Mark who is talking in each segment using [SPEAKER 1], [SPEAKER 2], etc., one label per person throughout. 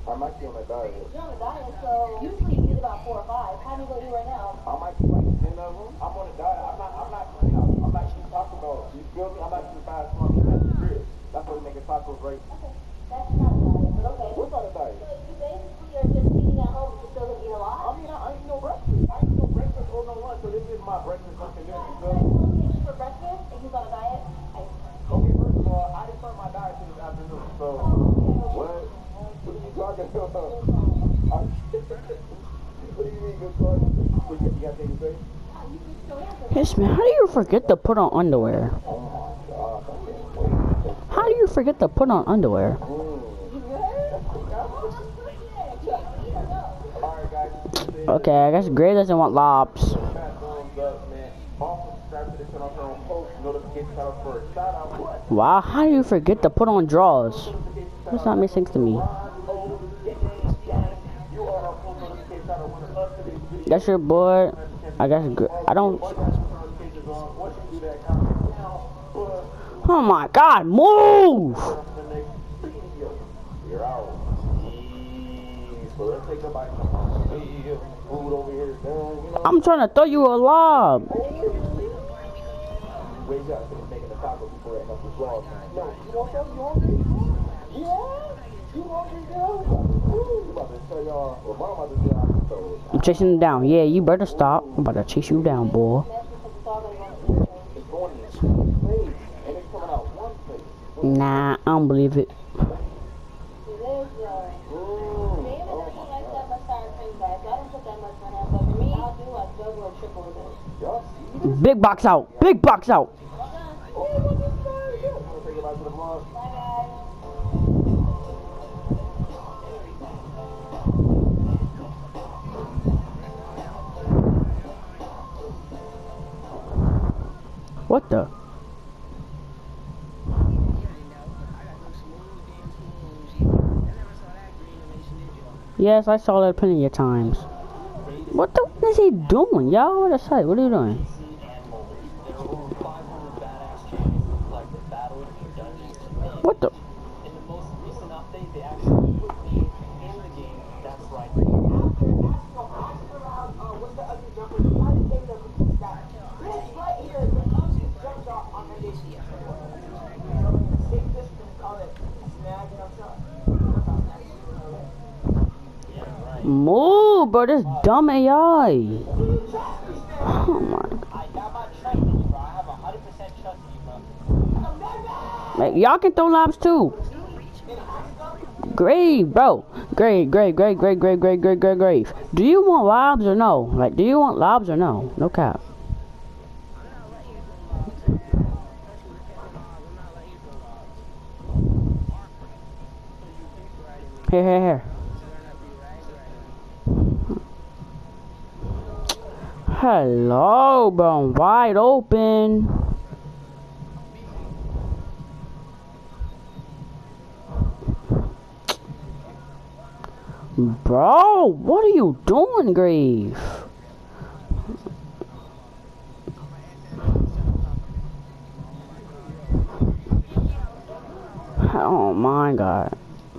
[SPEAKER 1] I'm actually on a diet.
[SPEAKER 2] You're on a diet, so usually you eat about 4 or 5. How many do you right now?
[SPEAKER 1] I might eat like 10 of them. I'm on a diet. I'm not eating Taco Bell. You feel me? I'm not eating fast food. I'm eating at the crib. That's why we making tacos, right?
[SPEAKER 2] Okay. That's not a diet, but okay.
[SPEAKER 1] What's not a diet?
[SPEAKER 2] So you basically are just eating at home, you still gonna eat a lot?
[SPEAKER 1] I mean, I ain't no breakfast. I ain't no breakfast or no lunch, so this is my breakfast something new. You feel me?
[SPEAKER 2] You for breakfast and he's on a diet?
[SPEAKER 1] Okay, first of all, I didn't start my diet till this afternoon, so what? What are you talking about? What do you mean, good start? What you got anything to say?
[SPEAKER 3] Yes, man, how do you forget to put on underwear?
[SPEAKER 1] Oh my God, I can't wait.
[SPEAKER 3] How do you forget to put on underwear?
[SPEAKER 1] Alright, guys.
[SPEAKER 3] Okay, I guess Gray doesn't want lobs.
[SPEAKER 1] Thumbs up, man. Also, subscribe to the channel on post notification channel for a shout out.
[SPEAKER 3] Wow, how do you forget to put on drawers? That's not make sense to me. That's your boy. I guess I don't. Oh my God, move! I'm trying to throw you a lob. I'm chasing him down. Yeah, you better stop. I'm about to chase you down, boy. Nah, I don't believe it. Big box out. Big box out. What the? Yes, I saw that plenty of times. What the is he doing, y'all? What is that? What are you doing? What the? Move, bro, this dumb AI. Oh my God. Y'all can throw lobs too. Grave, bro. Grave. Do you want lobs or no? Like, do you want lobs or no? No cap. Here. Hello, bro. I'm wide open. Bro, what are you doing, Grave? Oh my God.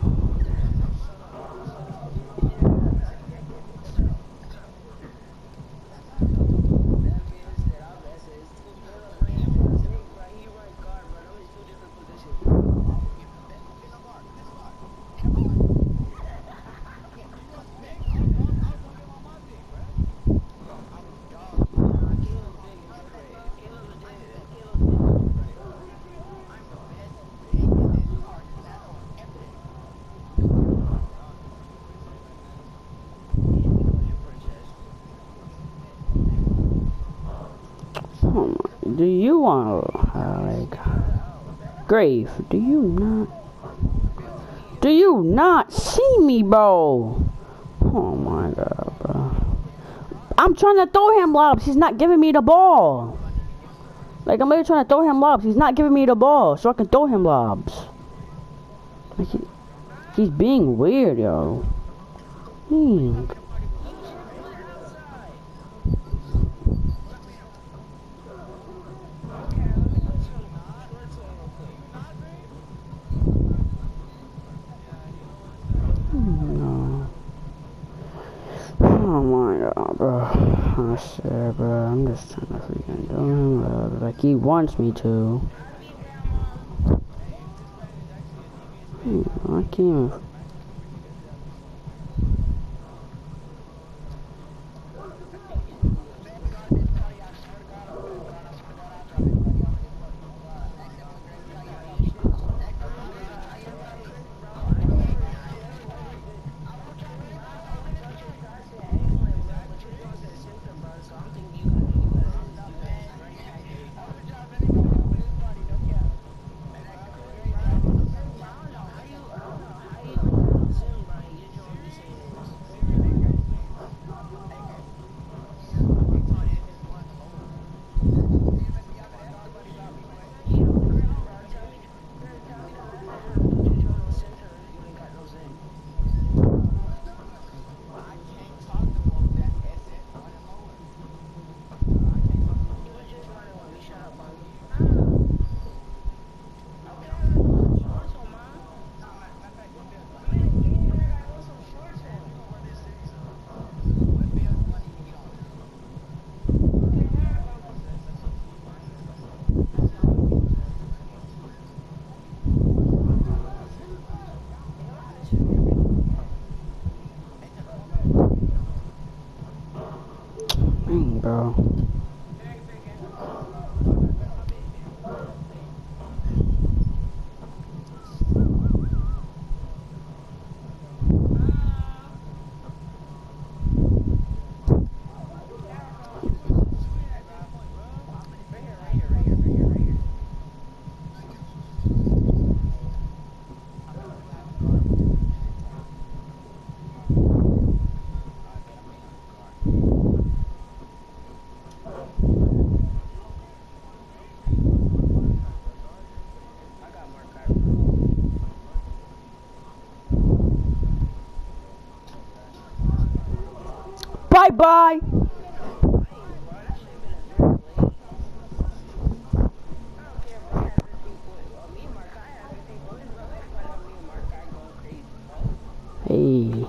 [SPEAKER 3] Do you want like Grave? Do you not see me, bro? Oh my God, bro! I'm trying to throw him lobs. He's not giving me the ball. Like, I'm really trying to throw him lobs. He's not giving me the ball, so I can throw him lobs. Like, he's being weird, yo. bro. I said, bro, I'm just trying to freaking do him like he wants me to. I can't even. Bro. Bye bye. Hey.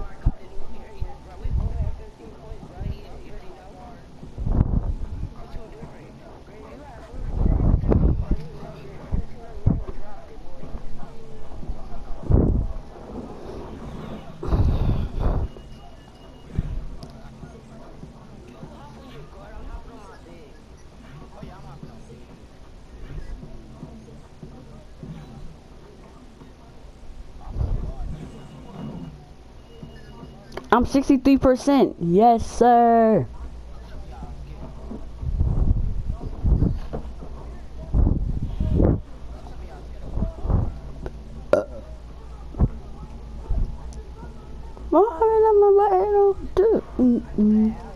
[SPEAKER 3] I'm 63%. Yes, sir. What am I letting do?